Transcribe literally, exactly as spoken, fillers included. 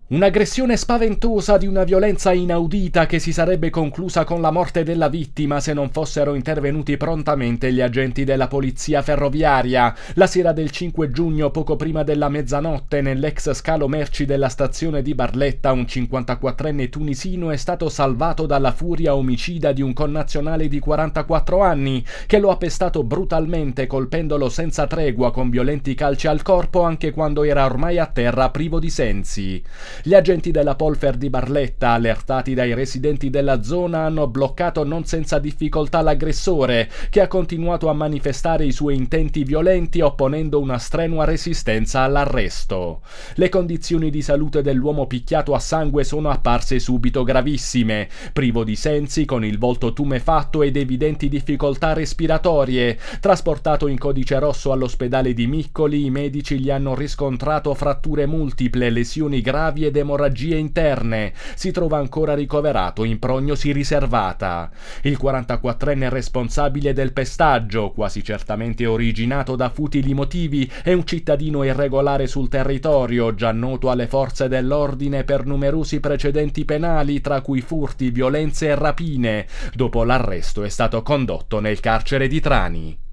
Un'aggressione spaventosa di una violenza inaudita che si sarebbe conclusa con la morte della vittima se non fossero intervenuti prontamente gli agenti della polizia ferroviaria. La sera del cinque giugno, poco prima della mezzanotte, nell'ex scalo merci della stazione di Barletta, un cinquantaquattrenne tunisino è stato salvato dalla furia omicida di un connazionale di quarantaquattro anni che lo ha pestato brutalmente, colpendolo senza tregua con violenti calci al corpo anche quando era ormai a terra privo di sensi. Gli agenti della Polfer di Barletta, allertati dai residenti della zona, hanno bloccato non senza difficoltà l'aggressore, che ha continuato a manifestare i suoi intenti violenti opponendo una strenua resistenza all'arresto. Le condizioni di salute dell'uomo picchiato a sangue sono apparse subito gravissime, privo di sensi, con il volto tumefatto ed evidenti difficoltà respiratorie. Trasportato in codice rosso all'ospedale di Miccoli, i medici gli hanno riscontrato fratture multiple, lesioni gravi ed emorragie interne. Si trova ancora ricoverato in prognosi riservata. Il quarantaquattrenne responsabile del pestaggio, quasi certamente originato da futili motivi, è un cittadino irregolare sul territorio, già noto alle forze dell'ordine per numerosi precedenti penali, tra cui furti, violenze e rapine. Dopo l'arresto è stato condotto nel carcere di Trani.